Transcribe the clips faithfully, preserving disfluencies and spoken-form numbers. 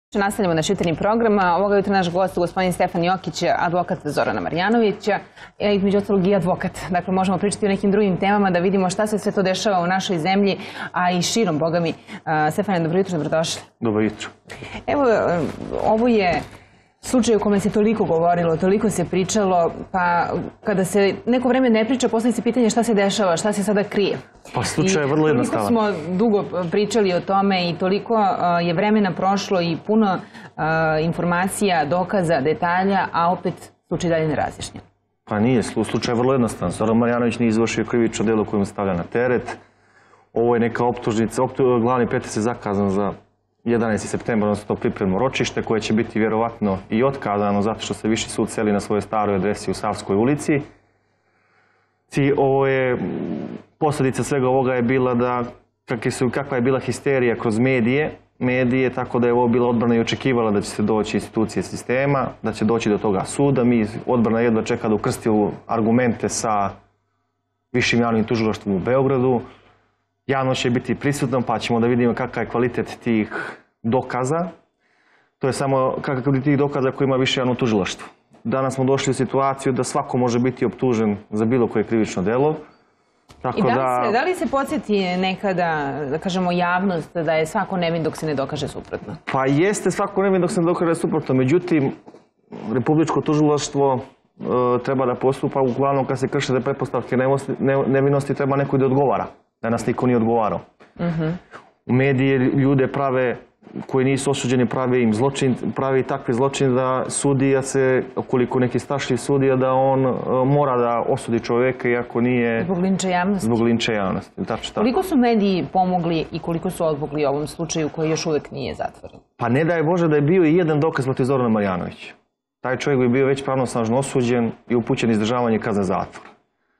Nastavljamo naš jutarnji program. Ovoga jutra naš gost, gospodin Stefan Jokić, advokat Zorana Marjanovića, između ostalog i advokat. Dakle, možemo pričati o nekim drugim temama da vidimo šta se sve to dešava u našoj zemlji, a i širom, boga mi. Stefane, dobro jutro, dobrodošli. Dobro jutro. Evo, ovo je slučaj o kome se toliko govorilo, toliko se pričalo, pa kada se neko vreme ne priča, postavlja se pitanje šta se dešava, šta se sada krije. Pa slučaj je vrlo jednostavan. Toliko smo dugo pričali o tome i toliko je vremena prošlo i puno informacija, dokaza, detalja, a opet slučaj dalje nerazjašnjen. Pa nije, slučaj je vrlo jednostavan. Zoran Marjanović nije izvršio krivično delo koje mu stavlja na teret. Ovo je neka optužnica, glavni pretres je zakazan za jedanaesti septembar, odnosno to pripremno ročište koje će biti vjerovatno i otkazano zato što se Viši sud seli na svojoj staroj adresi u Savskoj ulici. Ovo je, posljedica svega ovoga je bila da, kakva je bila histerija kroz medije, medije, tako da je ovo bila odbrana i očekivala da će se doći institucije sistema, da će doći do toga suda. Mi odbrana jedva čeka da ukrsti argumente sa Višim javnim tužilaštvom u Beogradu. Javnost će biti prisutna, pa ćemo da vidimo kakav je kvalitet tih dokaza. To je samo kakav je kvalitet tih dokaza koji ima Više javno tužilaštvo. Danas smo došli u situaciju da svako može biti optužen za bilo koje krivično delo. I da li se podsjeti nekada, da kažemo, javnost da je svako nevin dok se ne dokaže suprotno? Pa jeste svako nevin dok se ne dokaže suprotno. Međutim, Republičko tužilaštvo treba da postupa uglavnom kad se krše pretpostavke nevinosti, treba neko da odgovara. Danas niko nije odgovarao. U medije ljude prave, koji nisu osuđeni, prave im zločin, pravi takvi zločin da sudija se, koliko neki strašljiv sudija, da on mora da osudi čovjeka iako nije... Zbog linča javnosti. Zbog linča javnosti. Koliko su mediji pomogli i koliko su odmogli ovom slučaju koji još uvijek nije zatvoren? Pa ne daj Bože da je bio i jedan dokaz protiv Zorana Marjanovića. Taj čovjek bi bio već pravnosnažno osuđen i upućen izdržavanje kazne zatvora.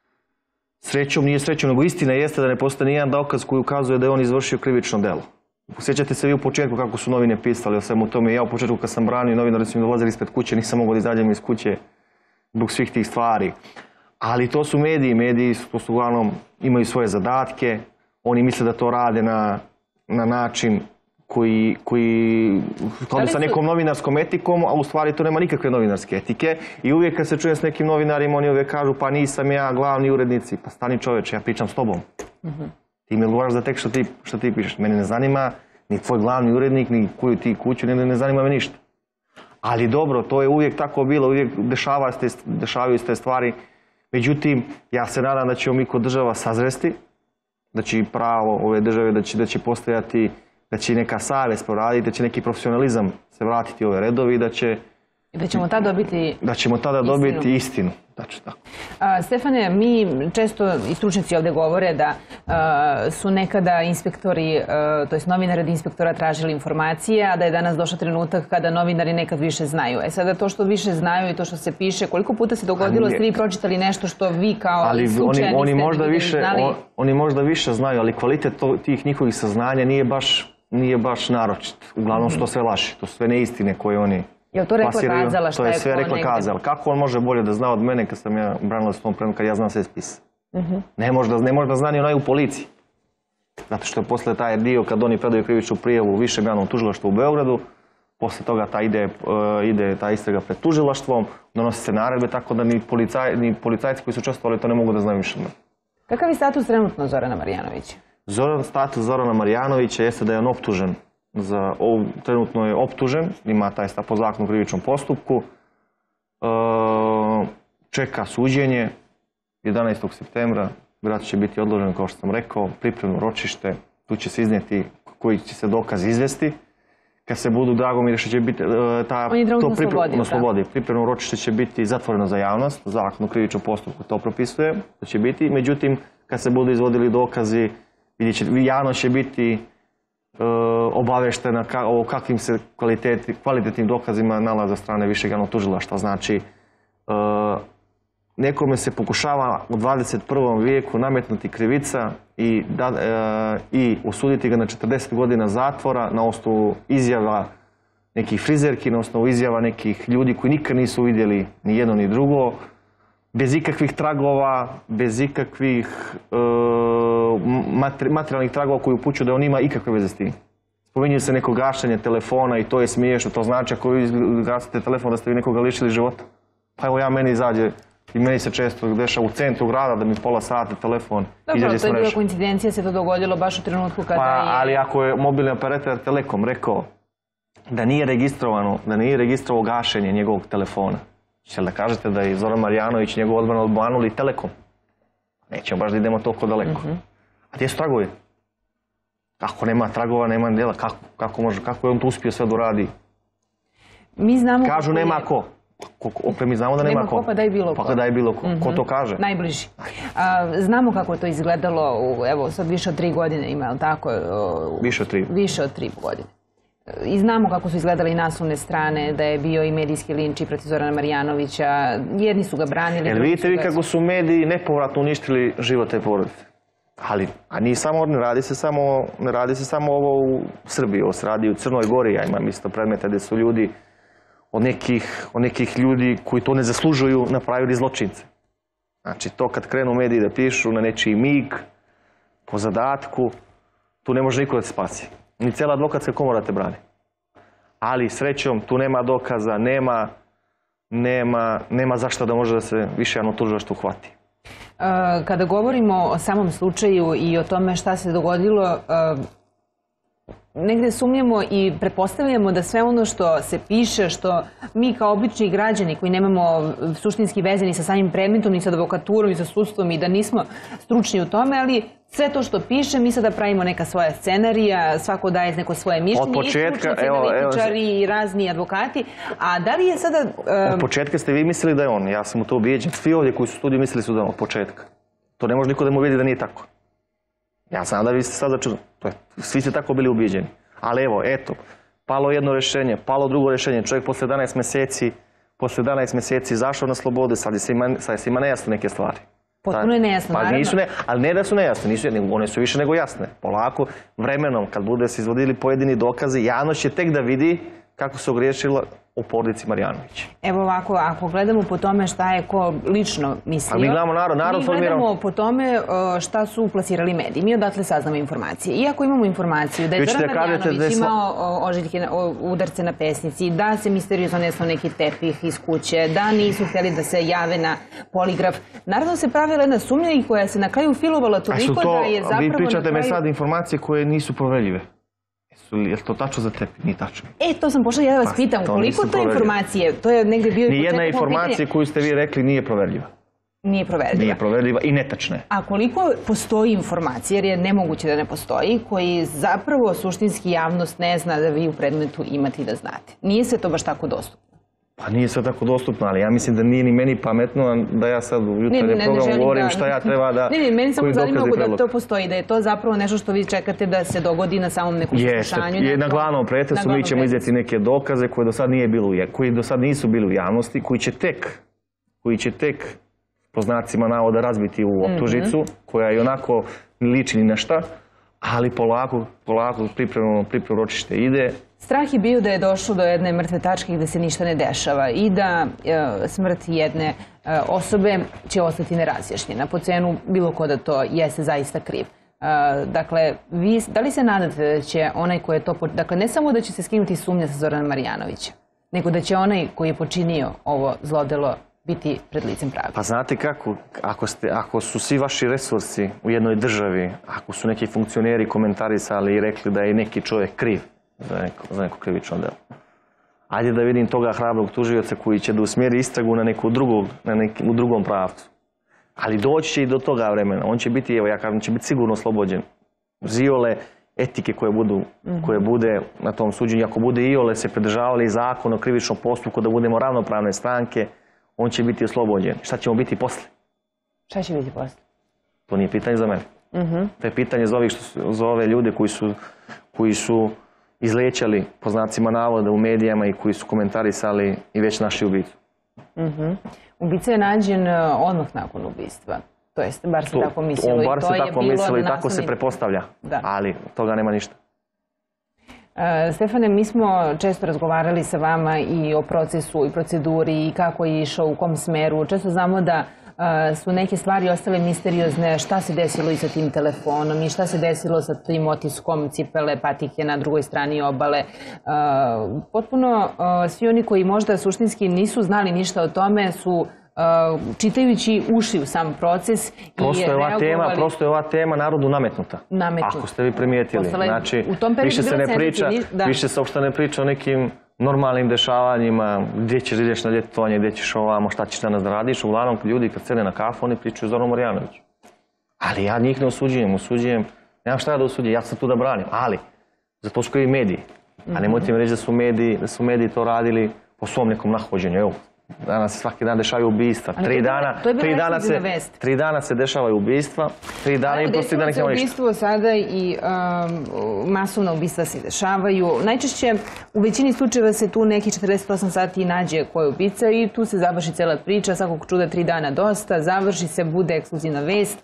Srećom, nije srećom, nego istina jeste da ne postoji nijedan dokaz koji ukazuje da je on izvršio krivično delo. Sjećate se vi u početku kako su novine pisali o svemu tome. Ja u početku kad sam branio, novinari su mi dolazili ispred kuće, nisam mogao da izađem iz kuće zbog svih tih stvari. Ali to su mediji, mediji to su uglavnom imaju svoje zadatke, oni misle da to rade na, na način koji, koji skladu sa nekom novinarskom etikom, a u stvari to nema nikakve novinarske etike. I uvijek kad se čujem s nekim novinarima, oni uvijek kažu pa nisam ja glavni urednici. Pa stani čoveče, ja pričam s tobom. Ti mi odgovaraš za tek što ti, što ti pišeš. Mene ne zanima ni tvoj glavni urednik, ni koju ti kuću, ne, ne zanima me ništa. Ali dobro, to je uvijek tako bilo, uvijek dešava ste, dešavaju se te stvari. Međutim, ja se nadam da ćemo mi kod država sazresti, da će i pravo ove države, da će, da će postojati, da će neka savjest proraditi, da će neki profesionalizam se vratiti u ove redovi i da će... I da ćemo tada dobiti Da ćemo tada dobiti istinu. Stefane, mi često i stručnjaci ovdje govore da su nekada inspektori, to jest novinari od inspektora tražili informacije, a da je danas došao trenutak kada novinari nekad više znaju. E sada to što više znaju i to što se piše, koliko puta se dogodilo, ste vi pročitali nešto što vi kao slučaj niste znali? Oni možda više znaju, ali kvalitet tih njihovih saznanja nije baš naročit. Uglavnom su to sve laži, to su sve neistine koje oni... Je li to rekla kazala šta je ko negdje? To je sve rekla kazala. Kako on može bolje da zna od mene kad sam ja branila s tom predmetom, kad ja znam sve spise? Ne može da zna ni onaj u policiji. Zato što je posle taj dio kad oni predaju krivičnu prijavu u Višem javnom tužilaštvu u Beogradu, posle toga ide ta istraga pred tužilaštvom, donosi se naredbe, tako da ni policajci koji su učestvovali to ne mogu da znaju više. Kakav je status trenutno Zorana Marjanovića? Status Zorana Marjanovića jeste da je on optužen. Trenutno je optužen, ima taj stav po zakonu o krivičnom postupku, čeka suđenje, jedanaestog septembra, vrat će biti odložen, kao što sam rekao, pripremno ročište, tu će se iznijeti koji će se dokaz izvesti. Kad se budu, drago mi je što će biti... On je trenutno na slobodi. Pripremno ročište će biti zatvoreno za javnost, zakon o krivičnom postupku to propisuje, to će biti. Međutim, kad se budu izvodili dokazi, javnost će biti obaveštena o kakvim se kvalitetnim dokazima nalaze od strane Višeg javnog tužilaštva. Znači, nekome se pokušava u dvadeset prvom vijeku nametnuti krivica i osuditi ga na četrdeset godina zatvora na osnovu izjava nekih frizerki, na osnovu izjava nekih ljudi koji nikad nisu vidjeli ni jedno ni drugo, bez ikakvih tragova, bez ikakvih materijalnih tragova koji upućuju da on ima ikakve veze s tim. Spominju se neko gašenje telefona i to je smiješno, to znači ako vi gasite telefon da ste vi nekoga lišili života. Pa evo ja meni izađe, i meni se često dešava u centru grada da mi pola sata telefon izađe s mreže. Dobro, to je bila koincidencija, se to dogodilo baš u trenutku kada pa, je... Ali ako je mobilni operator Telekom rekao da nije registrovano, da nije registrovao gašenje njegovog telefona, će li da kažete da je Zoran Marjanović njegov odbranu odbanuli Telekom? Nećemo baš da idemo toliko daleko. Mm-hmm. A gdje su tragovi? Ako nema tragova, nema djela, kako, kako, može, kako je on tu uspio sve da uradi? Mi znamo... Kažu nema je... ko. ko. Opet mi znamo da nema, nema ko. Nema ko, pa daj bilo ko. Pa daj bilo ko. Mm-hmm. Ko to kaže? Najbliži. A, znamo kako je to izgledalo, u, evo sad više od tri godine ima, ali tako? U, više od tri. Više od tri godine. I znamo kako su izgledale i naslovne strane, da je bio i medijski linč i protiv Zorana Marjanovića. Jedni su ga branili. Jel vidite vi kako su mediji nepovratno uništili život te porodice? Ali, a nije samo, ne radi se samo, ne radi se samo ovo u Srbiji, ovo se radi u Crnoj Gori, ja imam isto predmeta gdje su ljudi od nekih, od nekih ljudi koji to ne zaslužuju napravili zločince. Znači to kad krenu mediji da pišu na nečiji mig, po zadatku, tu ne može niko da se spasi. Ni cijela advokatska komora te brani. Ali srećom tu nema dokaza, nema, nema, nema zašto da može da se više javno tužilaštvo uhvati. Kada govorimo o samom slučaju i o tome šta se dogodilo, negde sumnjamo i pretpostavljamo da sve ono što se piše, što mi kao obični građani koji nemamo suštinski veze ni sa samim predmetom, ni sa advokaturom, ni sa sudstvom i da nismo stručni u tome, ali sve to što piše, mi sada pravimo neka svoja scenarija, svako daje neko svoje mišljenje, od početka, i stručnici, analitičari i razni advokati. A da li je sada... Um... Od početka ste vi mislili da je on, ja sam u to ubijeđen. Svi ovdje koji su u studiju mislili su da je on od početka. To ne može niko da mu vidi da nije tako. Ja sam da vi ste sad začudili. Svi ste tako bili ubijeđeni. Ali evo, eto, palo jedno rješenje, palo drugo rješenje. Čovjek posle jedanaest mjeseci, posle jedanaest mjeseci izašao na slobodu, sad je svima, sad je svima nejasno neke stvari. Potpuno je nejasno, pa naravno. Nisu ne, ali ne da su nejasne, nisu, one su više nego jasne. Polako, vremenom, kad bude se izvodili pojedini dokazi, javnost će tek da vidi kako se ogriješila o porodici Marjanović. Evo ovako, ako gledamo po tome šta je ko lično mislio... A mi gledamo narod, narod formiramo... Mi gledamo po tome šta su plasirali mediji. Mi odatle saznamo informacije. Iako imamo informaciju da je Zoran Marjanović imao ožiljke, udarce na pesnici, da se misteriozno nesao neki tepih iz kuće, da nisu htjeli da se jave na poligraf. Naravno se pravila jedna sumnja i koja se na kraju filovala toliko da je zapravo... Vi pričate me kraju... sad informacije koje nisu proverljive. Je li to tačno za tebi? Nije tačno. E, to sam pošla ja da vas pitam. Koliko to informacije? To je negdje bio i početak. Nijedna informacija koju ste vi rekli nije proverljiva. Nije proverljiva. Nije proverljiva i netačna je. A koliko postoji informacije, jer je nemoguće da ne postoji, koji zapravo suštinski javnost ne zna da vi u predmetu imate i da znate? Nije sve to baš tako dostupno. Pa nije sve tako dostupno, ali ja mislim da nije ni meni pametno da ja sad u jutarnjem programu govorim šta ja treba da... Ne, ne, meni samo zanima da to postoji, da je to zapravo nešto što vi čekate da se dogodi na samom nekom slušanju. Jeste, na glavnom pretresu mi ćemo iznijeti neke dokaze koje do sad nije bilo, koji do sad nisu bili u javnosti, koji će tek, koji će tek po znacima navoda razbiti u optužnicu, koja i onako liči ni na šta, ali polako, polako pripremno ročište ide. Strah je bio da je došlo do jedne mrtve tačke gdje se ništa ne dešava i da e, smrt jedne e, osobe će ostati nerazjašnjena. Po cenu bilo ko da to jeste zaista kriv. E, dakle, vi, da li se nadate da će onaj koji je to... Dakle, ne samo da će se skinuti sumnja sa Zorana Marjanovića, nego da će onaj koji je počinio ovo zlodelo biti pred licem pravde. Pa znate kako, ako, ste, ako su svi vaši resursi u jednoj državi, ako su neki funkcioneri komentarisali i rekli da je neki čovjek kriv za neko, za neko krivično delo, ajde da vidim toga hrabrog tužioca koji će da usmjeri istragu na neku drugog, na neki, u drugom pravcu. Ali doći će i do toga vremena. On će biti, evo ja kažem, će biti sigurno oslobođen. Iole etike koje, budu, mm-hmm. koje bude na tom suđenju, ako bude iole se pridržavali zakon o krivičnom postupku, da budemo ravnopravne stranke, on će biti oslobođen. Šta ćemo biti posle? Šta će biti posle? To nije pitanje za mene. Mm-hmm. To je pitanje za, ovih što, za ove ljude koji su, koji su izlećali po znacima navoda u medijama i koji su komentarisali i već našli ubicu. Mm-hmm. Ubica je nađen odmah nakon ubistva. To jest, bar se to, tako mislilo. On bar I to se tako mislilo i tako naslovni... se prepostavlja. Da. Ali toga nema ništa. Uh, Stefane, mi smo često razgovarali sa vama i o procesu i proceduri i kako je išao, u kom smeru. Često znamo da su neke stvari ostale misteriozne, šta se desilo i sa tim telefonom i šta se desilo sa tim otiskom cipele, patike na drugoj strani obale. Potpuno svi oni koji možda suštinski nisu znali ništa o tome su čitajući ušli u sam proces i reagovali. Prosto je ova tema narodu nametnuta. Nametnuta. Ako ste vi primijetili. Znači, više se ne priča, više se uopšte ne priča o nekim normalnim dešavanjima, gdje ćeš ideš na ljetovanje, gdje ćeš ovamo, šta ćeš danas da radiš. Uglavnom, ljudi kad sede na kafu, oni pričaju Zoranu Marjanoviću. Ali ja njih ne osuđujem, osuđujem, nemam šta da osuđujem, ja sam tu da branim. Ali, za to su krivi mediji. A nemojte mi reći da su mediji to radili po svom nekom nahođenju. Evo, danas se svaki dan dešavaju ubistva. Tri dana, tri dana se, tri dana se dešavaju ubistva. Tri dana i prosti danih nema ništa. Ubistvo sada i masovna ubistva se dešavaju. Najčešće u većini slučajeva se tu neki četrdeset osam sati nađe ko je ubica i tu se završi cela priča. Svakog čuda tri dana dosta. Završi se, bude ekskluzivna vest.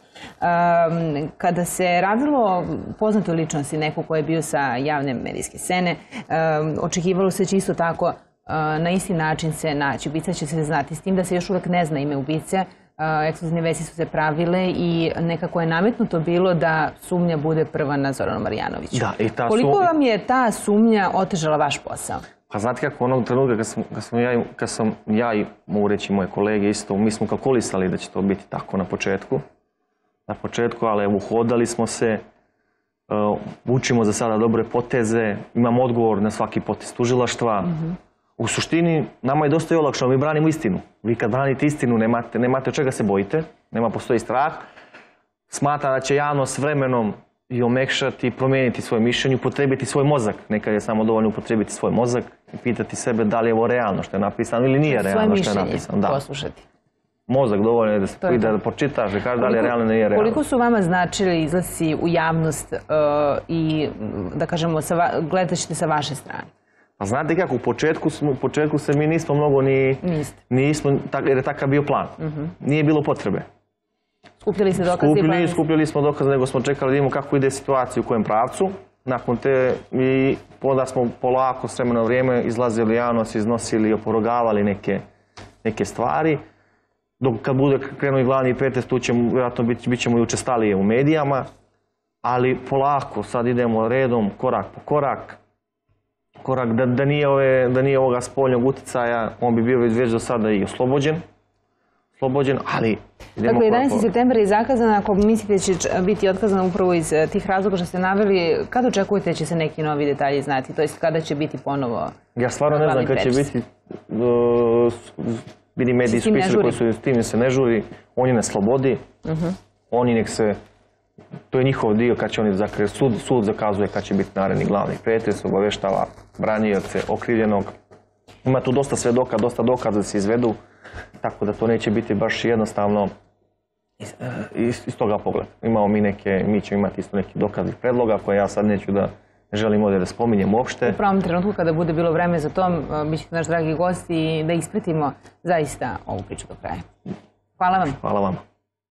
Kada se radilo poznatoj ličnosti, neko ko je bio sa javne medijske scene, očekivalo se će isto tako na isti način se naći. Ubica će se znati, s tim da se još uvek ne zna ime ubice. Ekskluzivne vesti su se pravile i nekako je nametnuto bilo da sumnja bude prva na Zoranu Marjanoviću. Koliko vam je ta sumnja otežala vaš posao? Pa znate kako, onog trenutka kad sam ja i mogu reći moje kolege isto, mi smo kalkulisali da će to biti tako na početku. Na početku, ali uhodali smo se, učimo za sada dobre poteze, imamo odgovor na svaki potez tužilaštva. U suštini, nama je dosta i olakšano, mi branimo istinu. Vi kad branite istinu, nemate od čega se bojite, nema postoji strah. Smatra da će javnost vremenom i omekšati, promijeniti svoje mišljenje, upotrebiti svoj mozak. Nekad je samo dovoljno upotrebiti svoj mozak i pitati sebe da li je ovo realno što je napisano ili nije realno što je napisano. Svoje mišljenje poslušati. Mozak dovoljno je da se da pročitaš i kaže da li je realno ili nije realno. Koliko su vama značili izlasci u javnost i, da kažemo, gledat ćete sa vaše strane? Pa znate kako, u početku se mi nismo mnogo ni... Nismo, jer je takav bio plan. Nije bilo potrebe. Skupljali ste dokaze? Skupljali smo dokaze, nego smo čekali da vidimo kako ide situacija u kojem pravcu. Nakon te, i onda smo polako, s vremena vrijeme, izlazili u javnost, iznosili i opovrgavali neke stvari. Dok kad bude krenuo i glavni pretest, tu ćemo, vjerojatno, bit ćemo i učestalije u medijama. Ali polako, sad idemo redom, korak po korak. Korak, da nije ovoga spoljnog uticaja, on bi bio već do sada i oslobođen. Oslobođen, ali... Dakle, jedanaesti septembar je zakazan, ako mislite da će biti otkazan upravo iz tih razloga što ste naveli, kada očekujete da će se neki novi detalji znati, to jest kada će biti ponovo... Ja stvarno ne znam kada će biti... Vidim mediji su pisali koji su s tim se ne žuri, on je na slobodi, oni nek se... To je njihov dio kad će oni zakriti. Sud zakazuje kad će biti naredni glavni pretres, obaveštava branioce, okrivljenog. Ima tu dosta svedoka, dosta dokaza da se izvedu, tako da to neće biti baš jednostavno iz toga pogleda. Imamo mi neke, mi ćemo imati isto neki dokaznih predloga koje ja sad neću da ne želim ovdje da spominjem uopšte. U pravom trenutku kada bude bilo vreme za tom, bit ćete naš dragi gost i da ispratimo zaista ovu priču do kraja. Hvala vam. Hvala vam.